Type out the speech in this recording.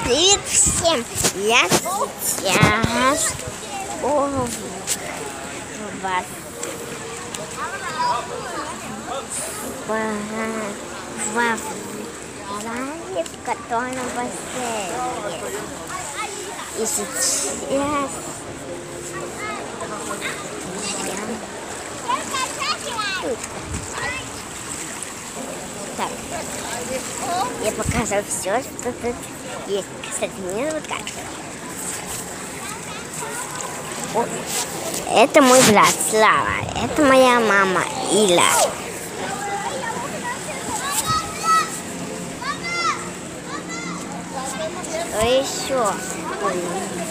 Привет всем! Я сейчас в зале, в котором бассейн. И сейчас так, я покажу все, что тут есть. Кстати, меня зовут Катя. Это мой брат Слава. Это моя мама Иля. Что еще?